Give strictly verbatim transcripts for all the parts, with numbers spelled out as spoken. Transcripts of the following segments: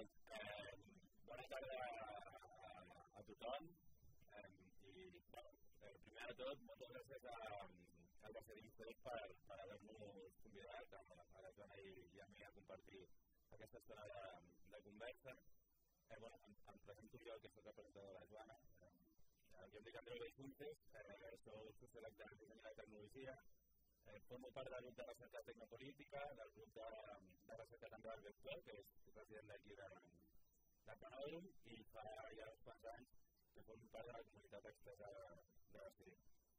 Bona tarda a tothom i, primer de tot, moltes gràcies al Barcelona Històric per haver-nos convidat a la Joana i a mi a compartir aquesta estona de conversa. Em presento jo, que soc el presentador de la Joana. Jo em dic Andreu Beixuntes, soc sociòleg de disseny de tecnologia, formo part del grup de recerca tecnopolítica, del grup de recerca temporal vector, que és president d'aquí de Planòdrom, i fa ja uns quants anys que formo part de la comunitat expressa de Decidim.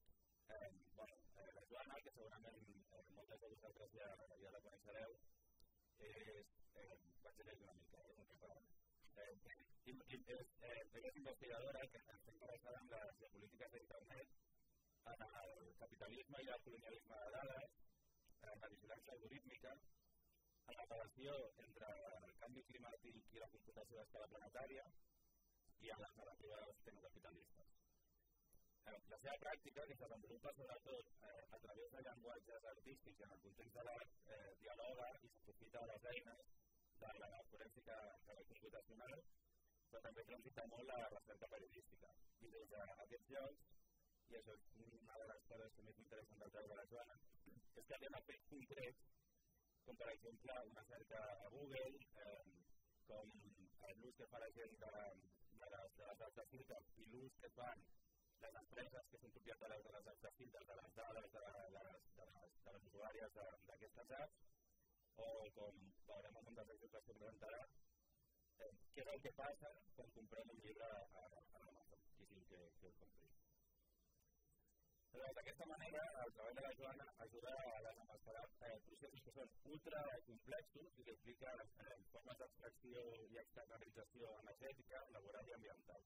La Joana, que segurament moltes de vosaltres ja la coneixereu, vaig a dir una mica, és un català. És investigadora que està interessada en les polítiques d'internet, en el capitalisme i el colonialisme de dades, en la vigilància algorítmica, en la relació entre el canvi climàtic i la computació a escala planetària i en les narratives tecnocapitalistes. La seva pràctica, que es desenvolupa sobretot a través de llenguatges artístics i en el context de l'art, dialoga i s'aprofita de les eines de la forènsica computacional, però també transita molt la recerca periodística. I des d'aquests llocs, i això és una de les coses que més m'interessen del treball de la Joana, és que anem a fets concrets, com per exemple una cerca a Google, com l'ús que fa la gent de les dades de filtres i l'ús que fan les empreses que són propietàries de les dades de filtres, de les dades de les usuàries d'aquestes apps, o com veurem en un dels exemples que presentarà, què és el que passa quan comprem un llibre a l'Amazon, qui sigui que el compri. D'aquesta manera, el treball de la Joana ajuda a desemmascarar processos que són ultracomplexos i que impliquen formes d'abstracció i externalització energètica, laboral i ambiental.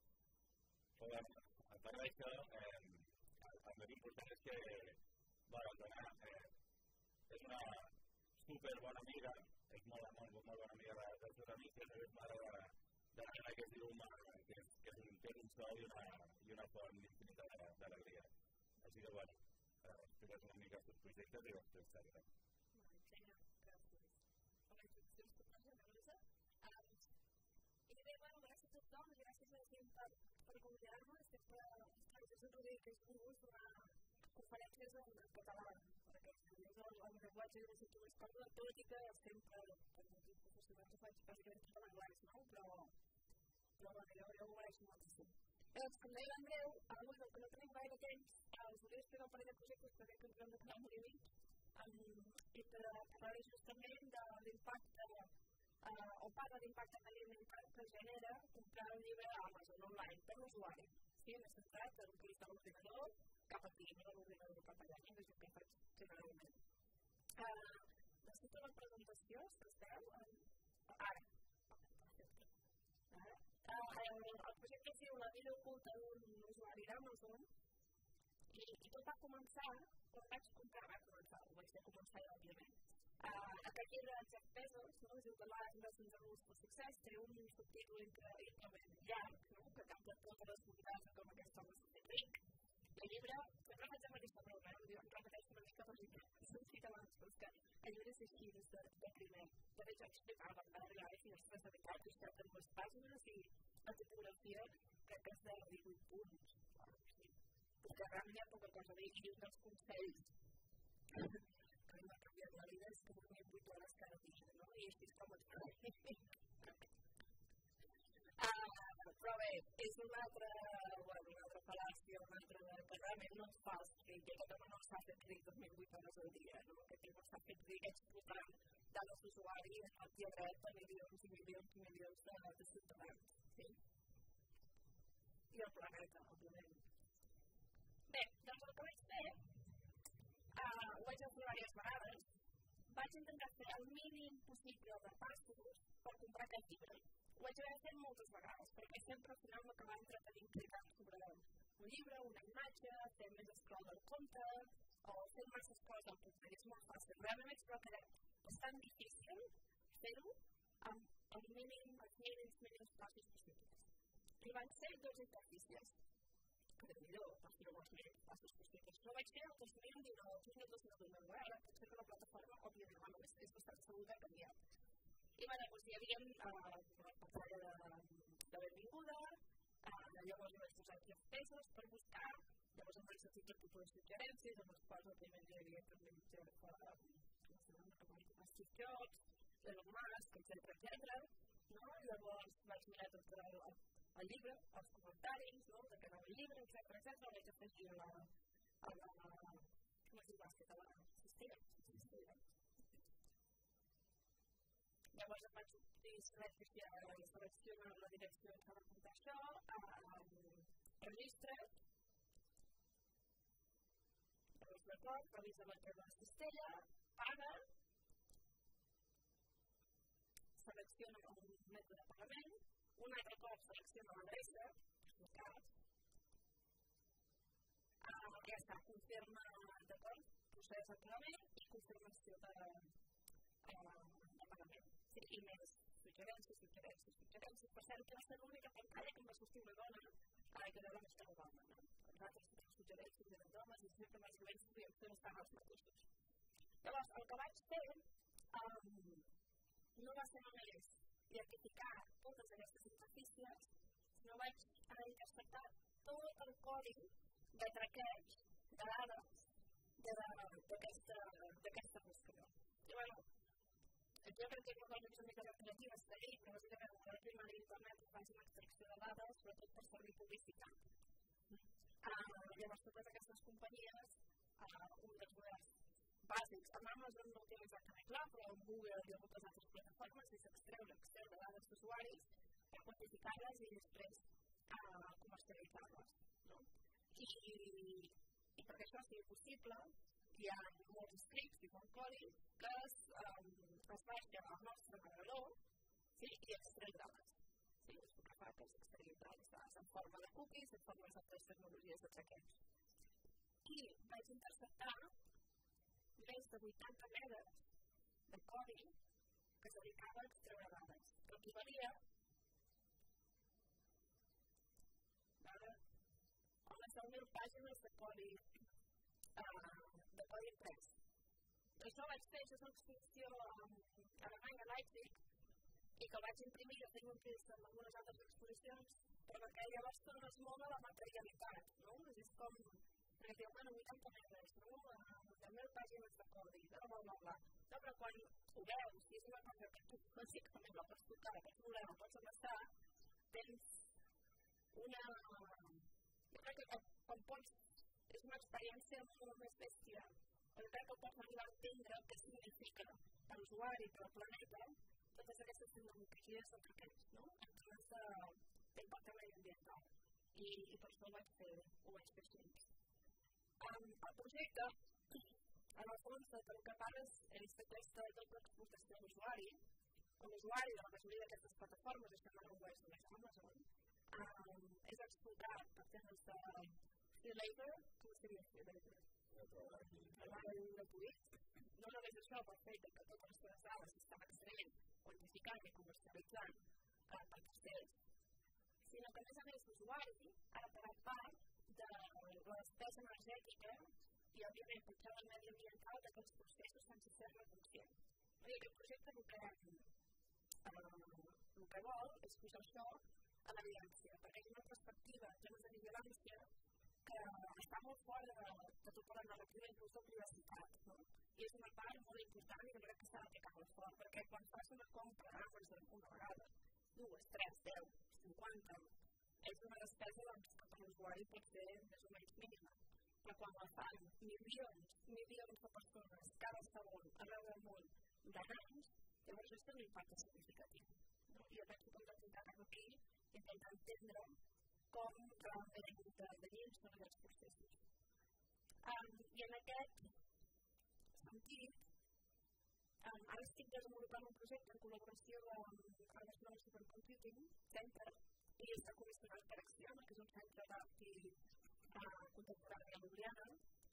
A part d'això, el més important és que la Joana és una superbona amiga, és molt bona amiga dels seus amics, i és mare de la nena que es diu Uma, que és un sol i una font infinita d'alegria. Així que, bueno, expliques una mica els teus projectes i després seguirem. Xenia, gràcies per la introducció super generosa. I bé, bueno, gràcies a tothom i gràcies a la gent per convidar-me. Estic per Josep Rodríguez, que és un gust donar conferències en català, perquè és el llenguatge de les coses política, sempre, per motius professionals, ho faig bàsicament tot en anglès, no? Però, bueno, jo ho agraeixo moltíssim. Doncs, com deia l'Andreu, avui, com que no tenim gaire temps, us volia explicar un parell de projectes que crec que ens hem de quedar molt lluny i per parlar justament de l'impacte, o part de l'impacte mediambiental que genera comprar un llibre a Amazon online per l'usuari. Sí, m'he centrat en utilitzar l'ordinador cap aquí, no l'ordinador cap allà, que és el que faig generalment. Necessito una presentació, si esteu? Ara. El projecte es diu La vida oculta d'un usuari d'Amazon i tot va començar quan vaig comprar, va començar, ho vaig fer començar jo, òbviament. Aquest llibre de Jeff Bezos, es diu The Last Lessons in Rules for Success, té un subtítol increïblement llarg, que capta totes les novetats de com aquest home s'ha fet ric. I el llibre, sempre faig amb aquesta broma, em repeteixo una mica per dir que s'ha dit abans, però és que el llibre és així des de primer. De fet, jo explicava en Barri Life i després de veritat, he estat en dues pàgines i la tipografia crec que és de divuit punts. Perquè realment hi ha poca cosa a dir i un dels consells que m'ha canviat la vida és que dormia vuit hores cada dia, no? I així és com et fa. Però bé, és una altra fal·làcia, una altra que realment no ens fa ric, i aquest home no s'ha fet ric dormint vuit hores al dia, no? Aquest home s'ha fet ric explotant dades d'usuaris i a dret a milions i milions i milions de ciutadans, sí? I el planeta, òbviament. Bé, doncs el que vaig fer, ho vaig fer diverses vegades, vaig intentar fer el mínim possible de passos per comprar aquest llibre. Ho vaig haver fet moltes vegades, perquè sempre al final m'acabava entretenint clicant sobre un llibre, una imatge, fer més scroll del compte, o fer masses coses al compte, i és molt fàcil. Realment vaig trobar que era bastant difícil fer-ho amb els mínims, els mínims, mínims passos possibles. I van ser dos exercicis, que déu-n'hi-do, per fer els mínims passos possibles. No vaig fer el dos mil dinou, el dos mil dinou, ara potser que la plataforma, òbviament, és bastant segur que ha canviat. I bé, doncs hi havia uh, la pantalla de, de benvinguda, uh, llavors vaig posar aquí els pesos per buscar, llavors em vaig sentir tot tipus de suggerències, amb els quals òbviament hi havia també Steve Jobs, Elon Musk, etcètera, etcètera. No? Llavors vaig mirar tot el, el llibre, els comentaris, no? De què anava el llibre, etcètera, etcètera. Vaig afegir a la, a la, com es diu bàsquet, a la cistella. Llavors em vaig seleccionar la direcció que va portar això, a registre, llavors d'acord, revisa la teva cistella, paga, selecciona un mètode de pagament, un altre cop selecciona l'adreça, en el cas, uh, ja està, confirma d'acord, procés de pagament i confirmació de, uh, de pagament. Sí, i més suggerències, suggerències, suggerències. Per cert, que va ser l'única pantalla que em va sortir una dona uh, que era més que Obama. No? Els altres suggerències eren dones i sempre bàsicament podíem fer estar els mateixos. Llavors, el que vaig fer um, no va ser només identificar totes aquestes interfícies, sinó vaig interceptar tot el codi de traqueig de dades d'aquesta buscador. I bueno, jo crec que una cosa mica alternativa és dir, però bàsicament la primera d'internet faig una extracció de dades, sobretot per servir publicitat. Uh, llavors, totes aquestes companyies, uh, un dels models bàsics, amb Amazon no ho tinc exactament clar, però amb Google i amb moltes altres plataformes és extreure, extreure dades d'usuaris per quantificar-les i després uh, comercialitzar-les. No? I, I perquè això sigui possible, hi ha molts scripts i molts codis que es, um, es baixen al nostre navegador, sí, i extreu dades. Sí, és el que fa que és extreu dades en forma de cookies, en forma d'altres tecnologies de traqueig. I vaig interceptar més de vuitanta megas de codi que es dedicava a extreure dades, que equivalia a unes deu mil pàgines de codi, uh, de codi imprès. Això vaig fer, això és una exposició a Alemanya, a Leipzig, i que el vaig imprimir, jo tinc un pis amb algunes altres exposicions, però que llavors tornes molt a la materialitat, no? És com, perquè diu, bueno, vuitanta metres, no? deu mil pàgines de codi, bla, bla, bla, bla. No, però quan ho veus, si és una cosa que tu bàsicament la pots tocar, pots voler, la pots abastar, tens una... Jo crec que quan pots... és una experiència molt més bèstia. Jo crec que pots arribar a entendre què significa per l'usuari, per al planeta, totes aquestes tecnologies de traqueig, no? En termes d'impacte mediambiental. I, I per això ho vaig fer, ho vaig fer així. Um, el projecte, en el fons, del que parles és d'aquesta doble explotació de l'usuari. L'usuari de la majoria d'aquestes plataformes, això no ho és només Amazon, um, és explotat per temes de free labor, com seria free labor? Treball gratuït. No només això, per fet que totes les seves dades estan extraient, quantificant i comercialitzant uh, per tercers, sinó que a més a més l'usuari ha de pagar part de la despesa energètica i, òbviament, potser el mediambiental d'aquests processos sense ser-ne conscient. I aquest projecte el que, eh, el que vol és posar això a l'evidència, perquè és una perspectiva en termes de vigilància que està molt fora de, de tota la narrativa inclús de privacitat. No? I és una part molt important i jo crec que s'ha de ficar molt fort, perquè quan fas una compra a Amazon una vegada, dues, tres, deu, cinquanta, és una despesa doncs, que per l'usuari pot ser més o menys mínima. Però quan la fan milions, milions de persones cada segon arreu del món durant anys, llavors és un impacte significatiu. No? I jo penso que hem d'intentar cap aquí intentar entendre com realment intervenir en aquests processos. Um, I en aquest sentit, um, ara estic desenvolupant un projecte en col·laboració amb el National Supercomputing Center i està comissionat per Acciona, que és un centre d'art i uh, contemporani a Ljubljana.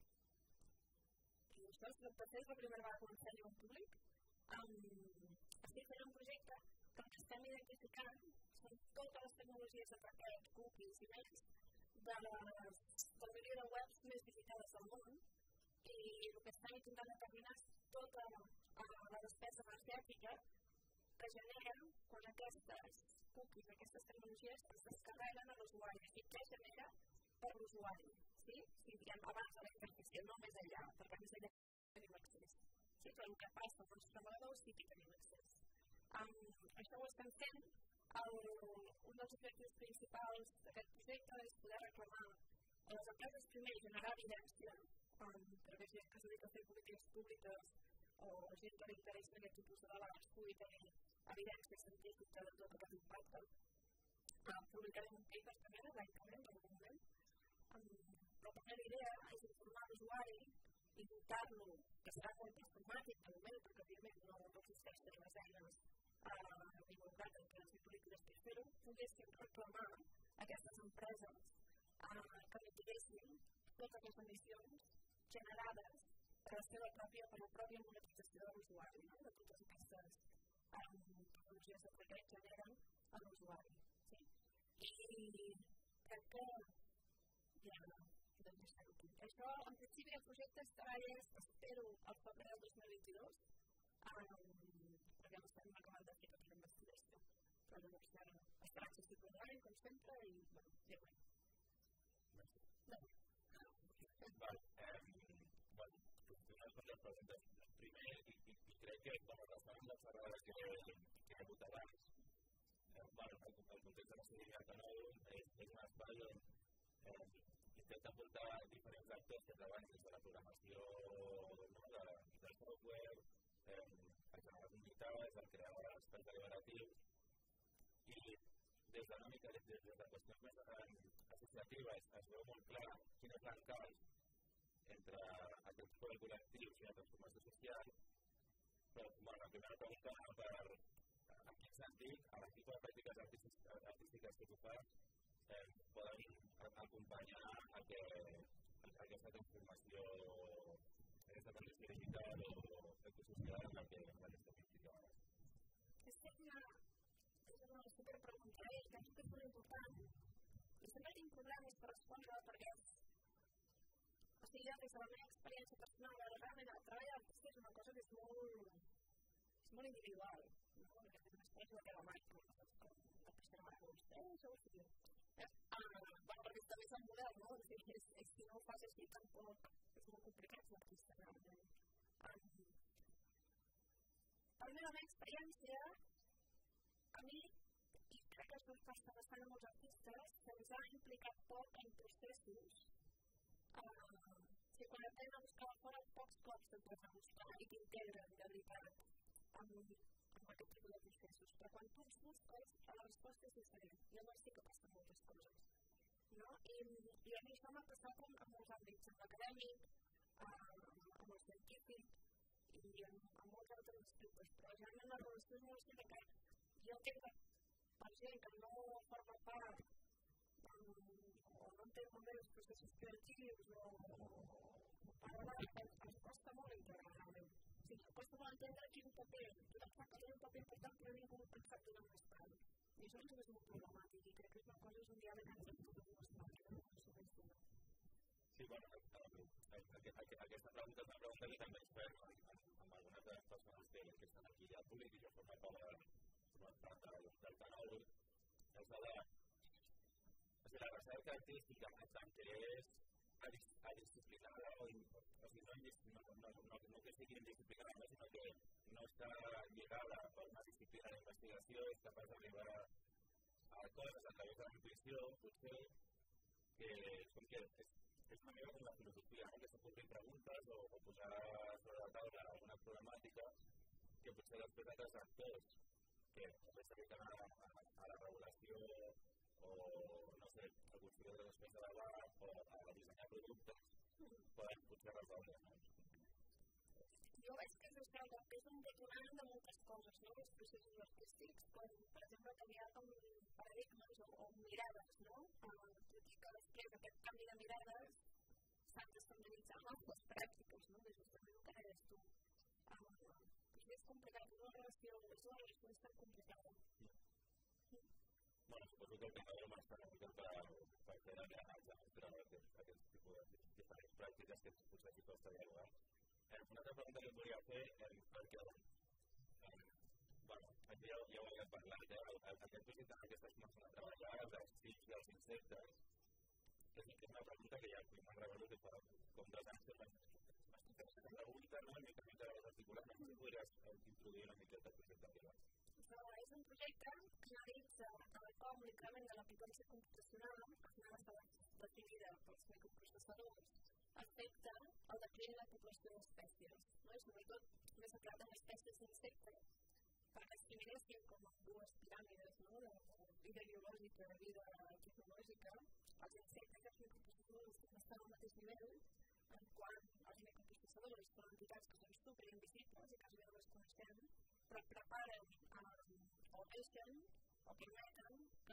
I això és la primera vegada que ho ensenyo en públic. Um, estic fent un projecte que el que estem identificant són totes les tecnologies de traqueig, cookies i més de les de la majoria de webs més visitades del món i el que estem intentant determinar és tota uh, la despesa energètica que genera quan aquestes cookies, aquestes tecnologies es descarreguen a l'usuari. I què genera per l'usuari? Sí? Si diguem abans de la interfície, no més enllà, perquè més enllà tenim accés. Sí, però el que passa amb els navegadors sí que tenim accés. Um, això ho estem fent. El, un dels objectius principals d'aquest projecte és poder reclamar a les empreses primer generar evidència um, perquè gent que es dedica a fer polítiques públiques o gent que li interessa aquest tipus de debats pugui tenir evidència científica de tot aquest impacte. Uh, publicarem un paper també l'any que ve, en algun moment. Um, però també la idea és informar l'usuari i dotar-lo, que serà molt informàtic de moment, perquè òbviament no existeixen les eines a divulgar empreses i polítiques per fer-ho, poguessin reclamar a aquestes empreses uh, que mitiguessin totes les emissions generades per la seva pròpia, per la pròpia monetització de l'usuari, no? De totes aquestes um, tecnologies de que generen a l'usuari. Sí? I crec que ja podem deixar-ho aquí. Això, en principi, el projecte estarà llest, espero, al febrer del dos mil vint-i-dos, um, perquè estem acabant de fer tota la investigació. Però llavors ara estarà accessible online, com sempre, i, bueno, ja ho veiem. Gràcies. No. Val. Bueno, unes quantes preguntes. Primer, i, i, i crec que, bueno, restant amb la xerrada que, que he hagut abans, eh, bueno, el, el context de la seguida que no és, és un espai on eh, intenta portar diferents actors que treballen des de la programació, no, de, del software, eh, el generar comunitats, el crear espais deliberatius i des de, una mica, des, des de qüestions més associatives es veu molt clar quin és l'encaix entre aquest poder col·lectiu i la transformació social, però bueno, la primera pregunta per en quin sentit a les tipus de pràctiques artístiques que tu fas eh, poden acompanyar a que, a aquesta transformació, aquesta transició digital o ecosocial en la que estem implicats. Aquesta és una, és una superpregunta i penso que és molt important i sempre tinc problemes per respondre perquè és o sigui, jo des de la meva experiència personal realment el treball artístic és una cosa que és molt és molt individual, no? Perquè és una experiència que la marca la persona marca vostès o sigui bueno, perquè també és el model, no? O sigui, és, és, si no ho fas així tampoc és molt complicat ser artista realment. Um, per mi la meva experiència a mi, i crec que això passa bastant a molts artistes, se'ns ha implicat poc en processos uh, que quan anem a buscar fora pocs cops et pots a buscar i t'integren de veritat amb, amb aquest tipus de processos. Però quan tu els busques, la resposta és diferent. Jo no sé que passen moltes coses. No? I, I a mi això m'ha passat en, en molts àmbits, en l'acadèmic, en el científic i en, en molts altres aspectes. Però generalment la relació és molt simple que jo entenc que per gent que no forma part um, o no entén molt bé els processos creatius o, o parlar, ens, ens costa molt integrar realment. O sigui, costa molt entendre quin paper, tothom fa que té un paper important però ningú ha pensat donar un espai. I això ens és molt problemàtic i crec que és una cosa, és un diàleg entre tothom un espai, que no ho sabem fer. Sí, bueno, aquesta pregunta és una pregunta que també ens fem amb algunes de les persones que, que estan aquí al públic i jo formo part del, del canal, és la de o sigui, la recerca artística en tant que és adisciplinada o, o sigui, no, no, no, no que sigui indisciplinada, sinó que no està lligada per una disciplina d'investigació, és capaç d'arribar a coses a través de la intuïció, potser que és com que és, és una mica com la filosofia, no? Que s'ocorrin preguntes o, o posar sobre la taula alguna problemàtica que potser després altres actors que també es dediquen a, a, a la regulació o, no sé, a construir els espais de debat o a dissenyar productes poden potser resoldre, no? Jo veig que és això, que és un detonant de moltes coses, no? Els processos artístics, com, per exemple, canviar com paradigmes o, o mirades, no? Uh, tot i que després aquest canvi de mirades s'han d'estandaritzar amb altres pràctiques, no? Que justament el que deies tu. Uh, potser és complicat, una relació visual és tan complicada. Bueno, suposo que el que acabem està una mica per fer l'anàlisi entre aquest tipus de diferents pràctiques que potser sí costa dialogar. Eh, una altra pregunta que et volia fer, eh, perquè eh, bueno, aquí hi ha parlat, eh? Aquest projecte en què estàs començant a treballar, dels cims i els insectes, que és una pregunta que ja m'han revelat que fa com dos anys que m'estic fent aquesta pregunta, no? Una mica articular, no sé si podries introduir una miqueta el projecte que va. És un projecte que analitza com l'increment de l'aplicància computacional, que al final està definida pels microprocessadors, afecta el declivi de la població d'espècies, no? I sobretot més centrat en espècies d'insectes, perquè es divideixin com en dues piràmides, no? De vida biològica i de vida tecnològica. Els insectes i els microprocessadors estan al mateix nivell, en quant els microprocessadors són entitats que són superinvisibles i quasi no les coneixem, però preparen o deixen o permeten que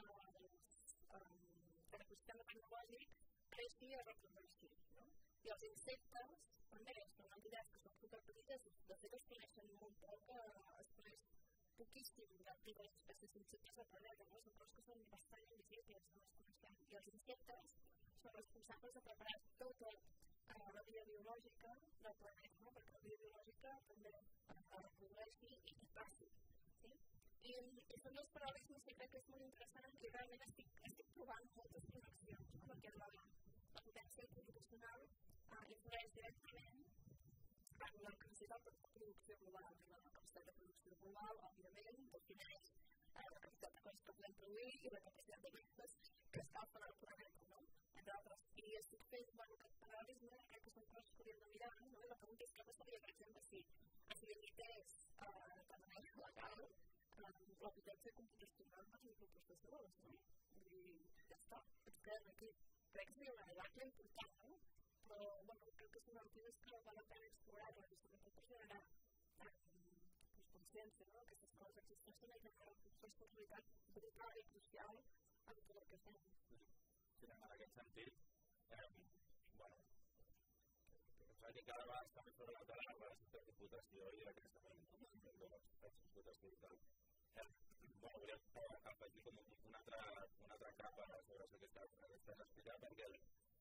l'ecosistema tecnològic creixi i reprodueixi. I els insectes també són entitats que són superpetites, de fet es coneixen molt poc, es coneix poquíssim de totes les espècies d'insectes del planeta, són coses que són bastant invisibles, no les coneixem. I els insectes són responsables de preparar tota la vida biològica del planeta, perquè la vida biològica també es reprodueixi i passi. I són dos paral·lelismes que crec que és molt interessant i realment estic trobant moltes connexions, perquè la potència computacional influeix directament en la capacitat de producció global. La capacitat de producció global, òbviament, defineix la capacitat de coses que podem produir i la capacitat de vendes que escalfen el planeta, entre altres. I estic fent aquest paral·lelisme, crec que són coses que hauríem de mirar, i la pregunta és què passaria, per exemple, si es limités de manera legal la potència computacional dels microprocessadors, no? Vull dir, ja està, ens quedem aquí. Crec que seria una debat important, no? Però, bueno, crec que són altituds que val la pena explorar-la i sobretot per generar consciència, no? Aquestes coses existeixen i tenen una responsabilitat brutal i crucial en tot el que fem. Sí, en aquest sentit, bueno, pensava que cada vegada està més sobre la taula la supercomputació i la creixement de la supercomputació i tal. Bueno, volia afegir com una altra capa sobre això que estàs explicant, perquè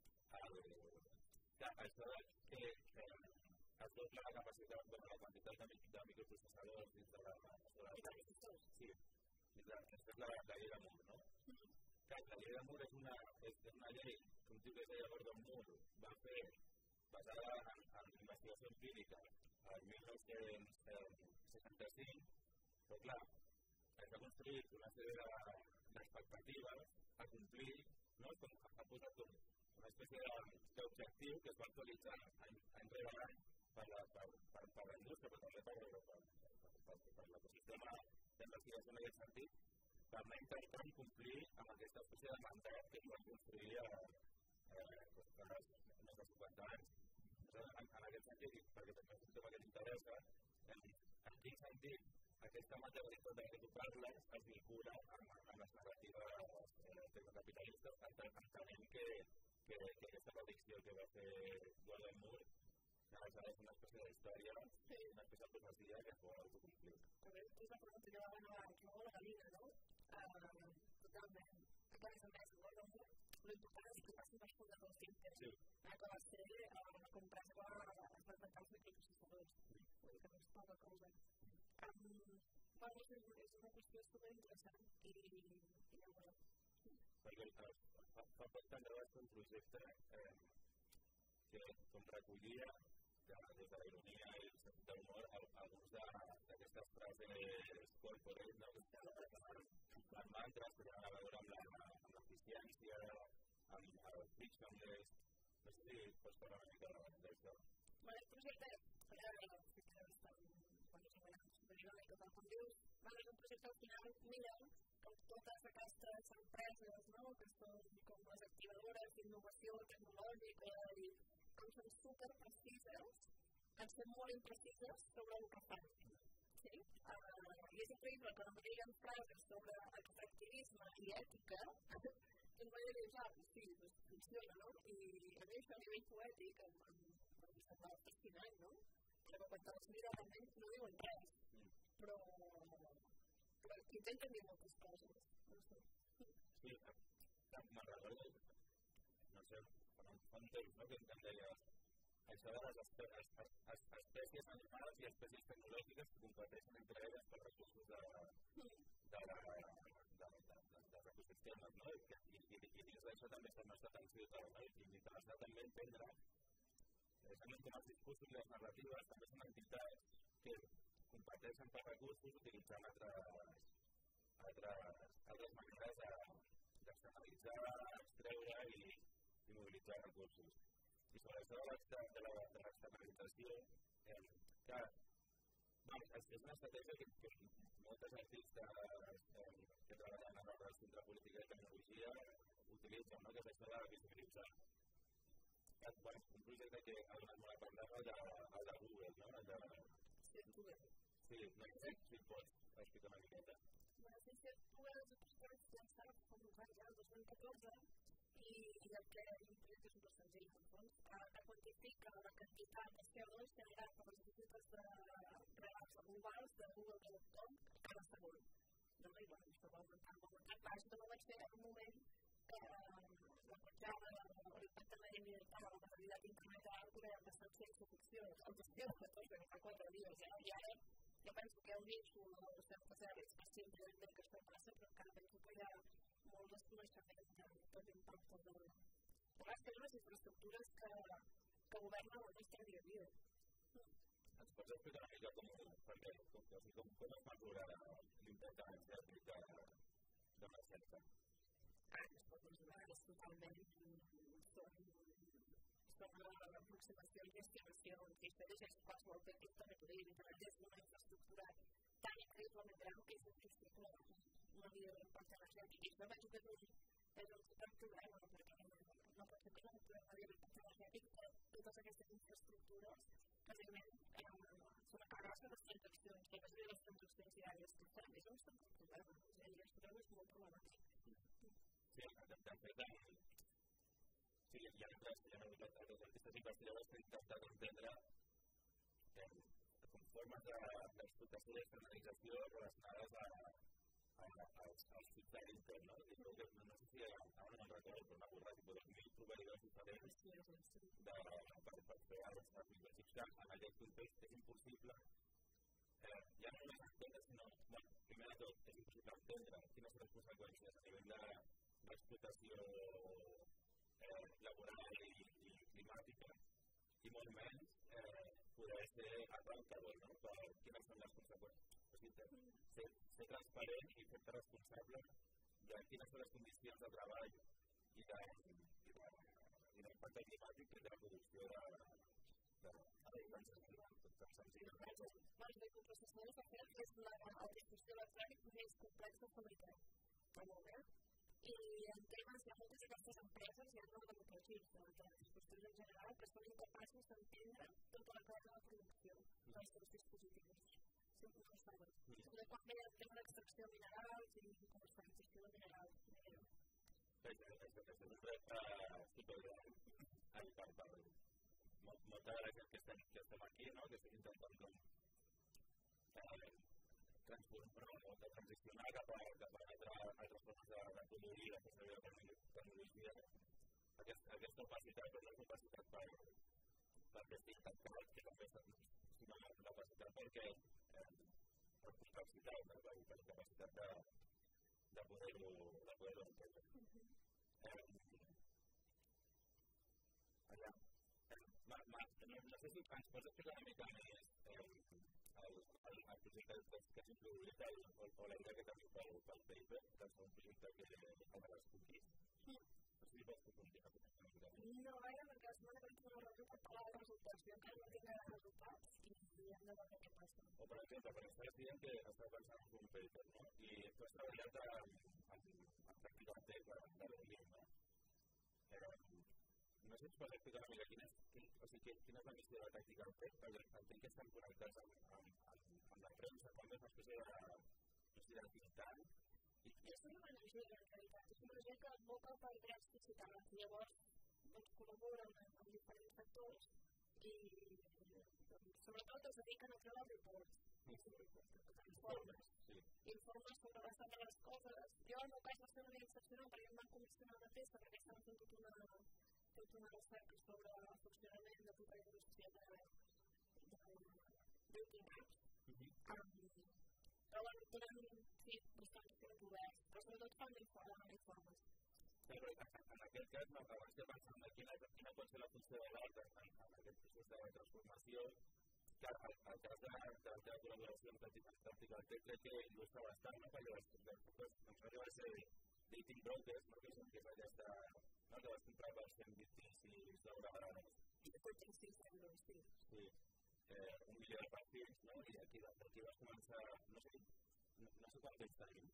això que es dobla la capacitat, la quantitat de microprocessadors dins de la... Sí, aquesta és la llei de Moore, no? La llei de Moore és una llei que un tio que es deia Gordon Moore va fer basada en investigació empírica el mil nou-cents seixanta-cinc, però clar, s'ha construït una sèrie d'expectatives a complir, no? Ha posat una espècie d'objectiu que es va actualitzar any rere any per la indústria, però també per l'ecosistema d'investigació en aquest sentit, per anar intentant complir amb aquesta espècie de mandat que es va construir fa més de cinquanta anys. En aquest sentit, perquè també és un tema que t'interessa, en quin sentit aquesta materialitat de què tu parles es vincula amb les narratives tecnocapitalistes, entenent que aquesta predicció que va fer Gordon Moore és una espècie d'història, una espècie de profecia que es vol autocomplir. Correcte, és la pregunta que va venir abans, no? La gallina, no? Totalment. Encara és a més, Gordon Moore, l'important és que passi per funda del Thinker, que va ser com per exemple es va inventar els microprocessadors, vull dir que no és poca cosa. Bueno, és una qüestió superinteressant i llavors... Perquè fa poc també va ser un projecte que com recollia des de la ironia i el sentit d'humor alguns d'aquestes frases corporate, en mantres que tenen a veure amb l'eficiència, amb el frictionless. No sé si pots parlar una mica d'això. Bueno, el projecte superior i tot el com dius, és un projecte al final mira com totes aquestes empreses que són com les activadores d'innovació tecnològica i com són superprecises, han estat molt imprecises sobre el que fan. I és increïble que no em diguen frases sobre extractivisme i ètica, que em vaig dir, ah, sí, funciona, no? I a mi això a nivell poètic em sembla fascinant, no? Perquè quan te les mira realment no diuen res, però intenten dir moltes coses. Sí, me'n recordo, no sé, fa un temps que em deies això de les espècies animals i espècies tecnològiques que competeixen entre elles per recursos de la això també és el nostre atenció i interessar també entendre precisament com els discursos i les narratives també són entitats que comparteixen per recursos utilitzant altres, altres, altres maneres d'externalitzar, extreure i, i mobilitzar recursos. I sobre això de l'externalització, eh, que és una estratègia que, que moltes artistes eh, que treballen en obres contra política i tecnologia utilitzen, no? Que és això de visibilitzar. Bueno, un projecte que ha donat molt a parlar el de, el de Google, no? El de... Sí, Google. Sí, no sé si pots explicar una miqueta. Bueno, sí, sí, Google és un projecte que s'ha convocat ja el dos mil catorze i el que és un procés senzill, en fons, que quantifica la quantitat de C O dos generat per les visites de reals globals de Google punt com cada segon. No, i bueno, això va augmentant, va augmentant. Clar, això també ho vaig fer en un moment que la petjada, l'impacte mediambiental, la fatalitat incremental, era bastant ciència-ficció. El dos mil catorze, que fa quatre dies, ja, i ara jo penso que heu vist el seu fazer, és fàcil de dir que això passa, però encara penso que hi ha molt desconeixement de tot l'impacte de les infraestructures que, que governen el nostre dia a dia. Ens pots explicar una mica com, perquè, com, com, com es mesura l'impacte energètic de, de la cerca? Ah, es pot mesurar, és totalment sobre l'aproximació i estimació. Si això és qualsevol petit territori, l'internet és una infraestructura tan increïblement gran que és impossible una vida d'impacte energètic. I això penso que és un, és un gran problema, perquè no pot ser que no podem haver l'impacte energètic de totes aquestes infraestructures que realment eh, són acabades de les transaccions, que és les transaccions diàries que fem. És un gran problema, i aquest problema és molt problemàtic. Sí, de fet, sí, hi ha altres, hi ha altres artistes investigadors que han intentat entendre eh, com formes d'explotació i externalització relacionades a, a, als, als ciutats interns. No? I crec que, no sé si ara no me'n recordo, però m'ha acordat que dos mil proveïdors diferents de, per, per fer els articles que en aquest context és impossible eh, ja no només entendre, sinó, bueno, primer de tot, és impossible entendre quines són les conseqüències a nivell de l'explotació eh, laboral i, i climàtica, i molt menys eh, poder ser accountable, no? Per quines són les conseqüències. O sigui, ser, ser transparent i fer-te responsable de quines són les condicions de treball i de, i de, i de l'impacte climàtic i de la producció de, de, de l'habitatge tan senzill. Doncs bé, com processament s'ha fet és la, el dispositiu electrònic més complex de fabricar. Molt bé. I en temes de moltes d'aquestes empreses hi ha una democràcies de dispositius en general que són incapaços d'entendre tota la cadena de producció dels seus dispositius. Sempre no ho saben. Sobre quan ve el tema d'extracció de minerals i comercialització de minerals. És un repte supergran per molta de la gent que estem aquí, que estem intentant transformar o de transicionar cap a altres formes de produir, de fer servir la tecnologia. Aquesta opacitat, però no és opacitat perquè estigui tancat, que també és una opacitat perquè per complexitat, per capacitat de poder-ho entendre. Allà, no sé si ens pots explicar una mica més el projecte que has introduït o la idea que teniu pel paper, que és un projecte que el de les cookies. No sé si pots explicar una mica més. No gaire, perquè la setmana que ens no resulta parlar dels resultats. Jo encara no tinc els resultats i hem de veure què passa. O per exemple, perquè estàs dient que estàs pensant en un paper, no? I tu has treballat en pràctica de Berlín, no? No sé si ens pots explicar una mica quina és, o sigui, quina és la missió de la pràctica del P E C, perquè entenc que estan connectats amb la premsa, com és una espècie de, no sé, de think tank. És una O N G, en realitat. És una O N G que advoca per drets digitals. Llavors, doncs, col·laboren amb diferents sectors i, sobretot, es dediquen a treure reports. Informes. Informes sobre l'estat de les coses. Jo, en el cas, va ser una mica excepcional perquè em van comissionar una peça perquè estaven fent tota una tot una recerca sobre el funcionament de tota la indústria de dating apps. Però bueno, tenen, sí, bastants temps oberts, però sobretot fan informes. Però en aquest cas, abans de pensar en quina, quina pot ser la funció de l'art en, en aquest procés de transformació, que el, el cas de, de la teva col·laboració amb Tàctica Tech crec que il·lustra bastant, no? Perquè les fotos, em sembla que va ser Dating Brokers, no? Que és, que és aquesta, no? Que vas comprar per cent vint-i-sis euros. I de vint-i-sis euros, sí. Sí, eh, un milió de partits, no? I aquí, aquí vas començar, no sé, no, no sé quant temps tenim.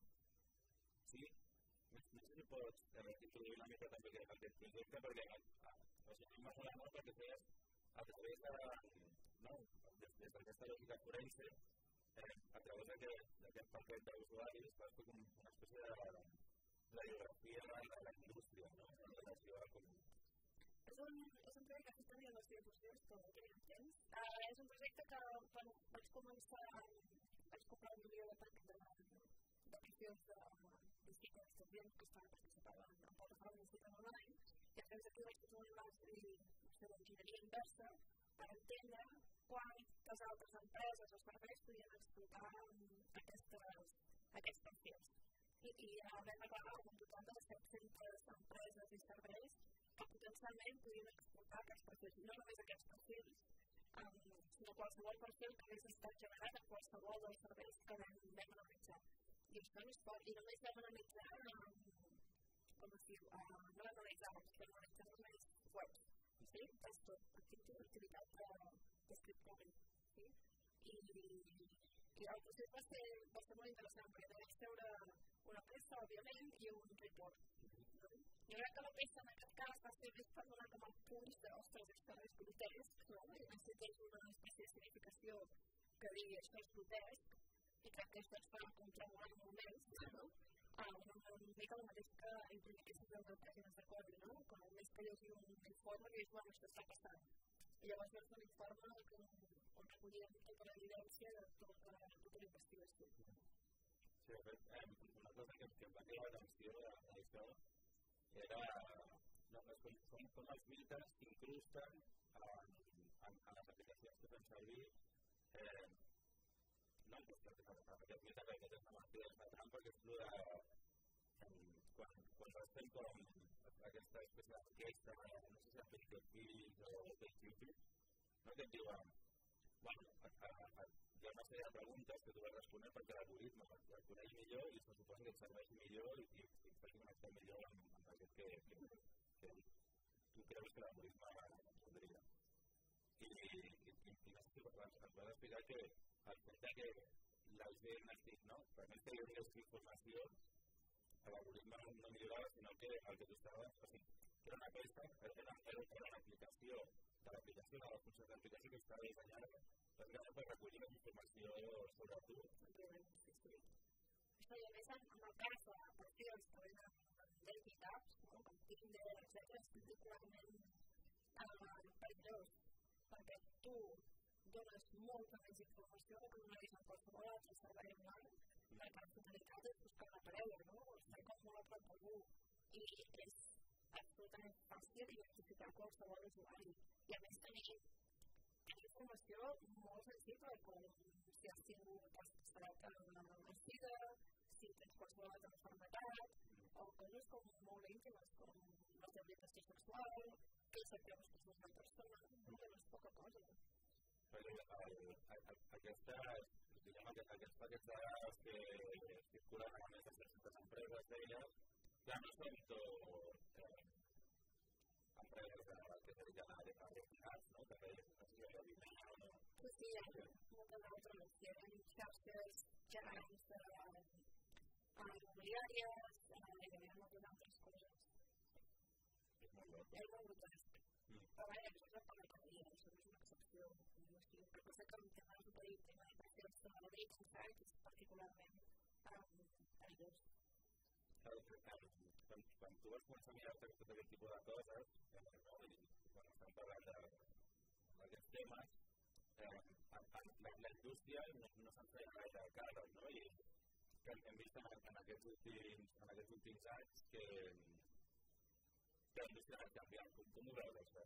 Sí? No sé si pots eh, introduir una mica també aquest projecte, perquè ah, o sigui, m'ha molat molt perquè feies a través de, no, des, des d'aquesta lògica forense, eh, a través d'aquest paquet d'usuaris, vas fer una espècie de radiografia de la indústria, no? En relació a com... És un, és un projecte que està en les diapositives, però no tenim temps. Uh, és un projecte que bueno, vaig començar, vaig comprar un milió de paquet de d'accions de districtes estudiants que estaven participant en plataformes d'institut online, i a través d'aquí vaig fer un màster d'enginyeria inversa per entendre quantes altres empreses o serveis podien explotar aquestes, aquests perfils. I, i vam acabar amb un total de set-centes empreses i serveis que potencialment podien explotar aquests perfils. No només aquests perfils, um, sinó qualsevol perfil que hagués estat generat en qualsevol dels serveis que vam, vam analitzar. I això no es pot, i només vam analitzar, um, com es diu, uh, no vam analitzar, vam analitzar només webs, sí? És tot, activitat uh, descriptiva, sí? I, i el procés va ser, va ser molt interessant, perquè vaig treure una peça, òbviament, i un report. No? Jo crec que la peça, en aquest cas, va ser més per donar com el punts de, ostres, això és grotesc, no? I necessites una espècie de significació que digui això és grotesc, i crec que això es fa controlar molt més, no? Uh, una, una mica el mateix que impliquessin deu pàgines de codi, no? Com més que llegir un informe que dius, bueno, això està passant. I llavors vas fer un informe que, on recollíem tota l'evidència de tota, tota la investigació. Sí, de fet, eh, una cosa que, que em va cridar l'atenció d'això era no, com, com, com els mites s'incrusten en, en, en les aplicacions que fem servir. Eh, No, pues perquè aquest mite que aquest és una mentida, és una trampa que és el de quan, quan vas fent com aquesta espècie d'enquesta, no sé si a Facebook o a YouTube, no? Que et diuen, bueno, hi ha una sèrie de preguntes que tu vas respondre perquè l'algoritme el coneix millor i se suposa que et serveix millor i, i, i et faci connectar millor amb, amb aquest que, que, que tu creus que l'algoritme podria. I, i, i, i no sé si ens vas explicar que el fet que la gent estic, no? Per més que hi hauria informació, l'algoritme no millorava, sinó que el que tu estaves, o sigui, que era una peça, era una, era una aplicació de l'aplicació, de la funció d'aplicació que estava dissenyada, bàsicament per recollir més informació sobre tu. Sí, sí. Això, i a més, en el cas de perfils que venen amb identitats, no? Com Tinder, etcètera, és particularment eh, perillós, perquè tu dones molta més informació que donaries en qualsevol altre servei online, perquè la finalitat és buscar una parella, no? O estar com molt a prop d'algú. I és absolutament fàcil identificar qualsevol usuari. I a més tenir, tenir informació molt sensible, com si has tingut estat a SIDA, si tens qualsevol altra malaltia, o coses com molt íntimes, com la teva orientació sexual, què sabeu que és una persona, no? Que no és poca cosa. Aquestes, diguem, aquests paquets de dades que circulen a més de set-centes empreses d'elles, ja no són tot eh, empreses que es dediquen a destinats, no? Que no sé si hi ha diners o no. Pues sí, hi ha moltes altres. Hi ha xarxes gegants immobiliàries, hi ha moltes altres coses. És molt bo. És molt grotesc. Però vaja, això és la panaderia, això no és una excepció. Perquè cosa que en temes de tema de perfils de dating sites és particularment perillós. Quan tu vas començar a mirar tot aquest tipus de coses, i quan estem parlant d'aquests temes, la indústria no se'n feia gaire càrrec, no? I que hem vist en aquests últims anys que la indústria ha canviat. Com ho veus, això?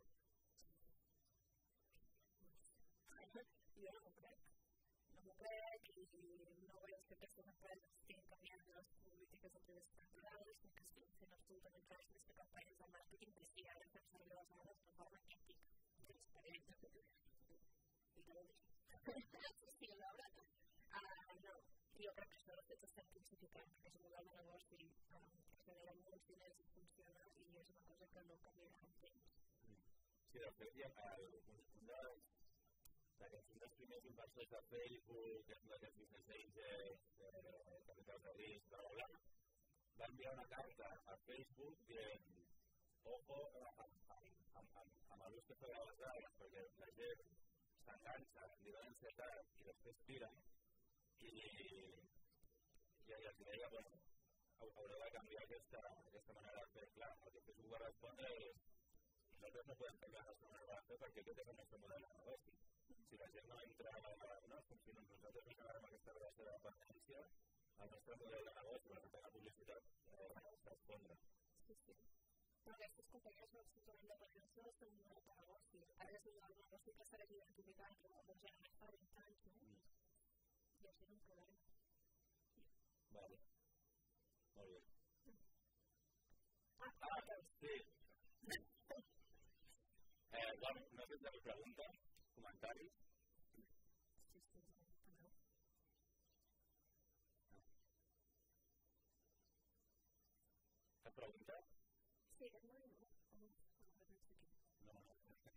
Jo no m'ho crec. No m'ho crec i no veig que aquestes empreses estiguin canviant les polítiques de privacitat privades, que estiguin fent absolutament res més que campanyes de màrqueting, que si ara fem servir les dades de forma ètica, transparent, i que vol dir. Sí, a veure, no, jo crec que això de fet s'està intensificant, perquè és un model de negoci que genera molts diners i funciona, i és una cosa que no canviarà amb temps. Sí, de fet, hi ha un dels primers inversors de Facebook, que és un d'aquests business angels, capitals de risc, bla, bla, bla, va enviar una carta a Facebook dient ojo amb l'ús que feu de les dades, perquè la gent s'enganxa, li donen ansietat i després tira, i els deia, bueno, haureu de canviar aquesta manera de fer. Clar, el que Facebook va respondre és nosaltres no podem canviar la nostra manera de fer perquè aquest és el nostre model de negoci. Si la gent no entra, no funciona, nosaltres no generem aquesta relació de dependència, el nostre model de negoci, per exemple, la publicitat, respondre. Sí, sí. Però aquestes companyies són absolutament dependents del seu model de negoci. Ara és un model de negoci que s'ha d'identificar com a generat fa vint anys, no? I això és un problema. Vale. Molt bé. Ah, sí. Eh, bueno, no sé si teniu preguntes, comentaris. Sí, sí, no. Cap pregunta? Sí, és molt bé. No, no, no, no, no, no.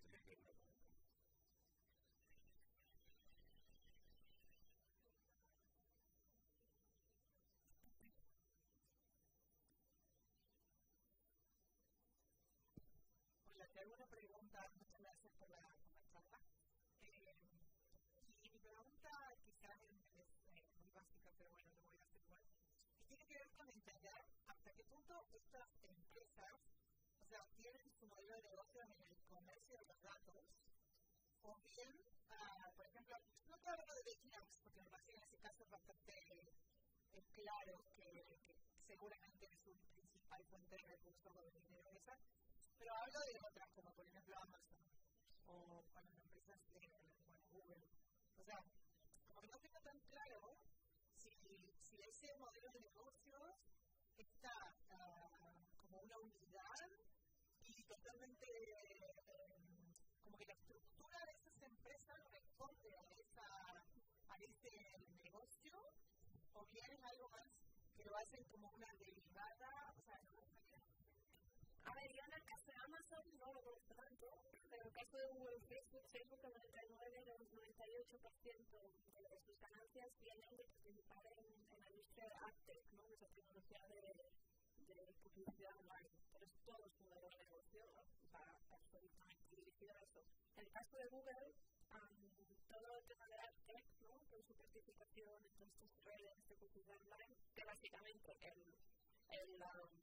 Tengo una pregunta, muchas gracias por la charla. Eh, y mi pregunta quizás es eh, muy básica, pero bueno, lo voy a hacer igual. Y tiene que ver con entender hasta qué punto estas empresas, o sea, tienen su modelo de negocio en el comercio de los datos, o bien, uh, por ejemplo, no estoy hablando de Bitcoin, porque me parece que en ese caso es bastante eh, claro que, que seguramente es su principal fuente de recursos o de dinero de esa. Pero hablo de otras, como por ejemplo Amazon, o bueno, empresas de bueno, Google. O sea, como que no tengo tan claro si, si ese modelo de negocios está uh, como una unidad y totalmente, eh, como que la estructura de esas empresas responde a, esa, a ese negocio, o bien es algo más que lo hacen como una derivada, o sea, no. A ver, yo en el caso de Amazon no lo conozco tanto, pero en el caso de Google, Facebook, Facebook el noventa y nueve o noventa y ocho por ciento de sus ganancias vienen de participar en, en la industria de AdTech, ¿no? Esa tecnología de, de publicidad online. Pero es todo su modelo de negocio, va absolutamente dirigido a eso. En el caso de Google, um, todo el tema de AdTech, ¿no? Con su participación en todas estas redes de publicidad online, que básicamente el, el um,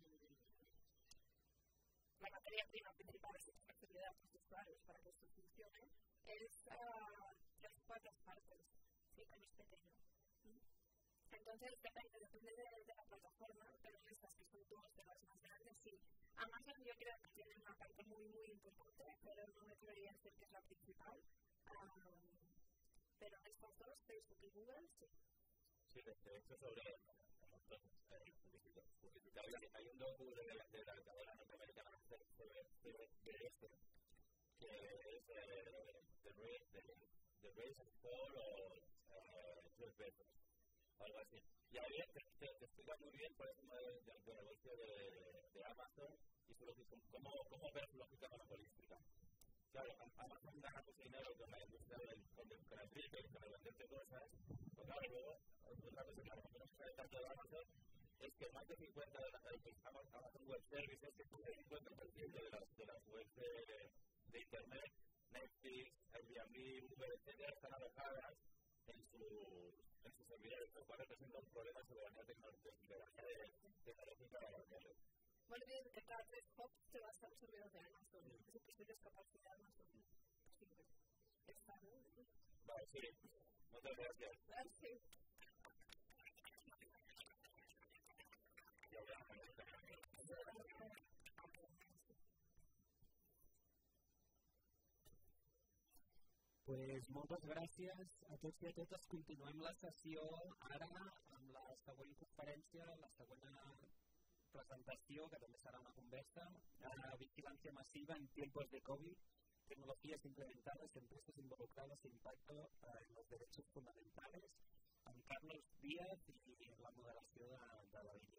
la materia prima principal es la actividad de los usuarios para que esto funcione, es uh, las cuatro partes, sí, que es pequeño. ¿Mm? Entonces, depende, depende de, de la plataforma, pero estas que son dos de las más grandes, sí. Amazon yo creo que tiene una parte muy, muy importante, pero no me atrevería a decir que es la principal. Um, pero estas dos, Facebook y Google, sí. Sí, de hecho, sobre publicidad, hay un docu de la cadena norteamericana de este, que es The Race and Fall o Jeff Bezos, algo así. Y ahí te, te, te explica muy bien por eso del de, de negocio de, de Amazon y su lógica, cómo, cómo ver su lógica monopolística. Claro, Amazon gana mucho dinero con la industria del con el retail, con el venderte cosas, pues claro, luego, otra cosa que a lo mejor no se sabe tanto de Amazon es que más de cincuenta de las Amazon Web Services, que cubre el cincuenta por ciento de las, de las webs de, de Internet, Netflix, Airbnb, Uber, etcétera, están alojadas en sus en sus servidores, lo cual representa un problema de soberanía tecnológica para la red. Bueno, bien, que cada tres hops te vas a un servidor de Amazon, es decir, que tienes capacidad de Amazon. Posible. Está bien. Vale, sí. Muchas gracias. Gracias. Pues moltes gràcies a tots i a totes. Continuem la sessió ara amb la següent conferència, la següent presentació, que també serà una conversa, a Vigilancia Masiva en Tiempos de COVID, Tecnologías Implementadas, Empresas Involucradas e Impacto en los Derechos Fundamentales, amb Carlos Díaz i la moderació de, de la Línia.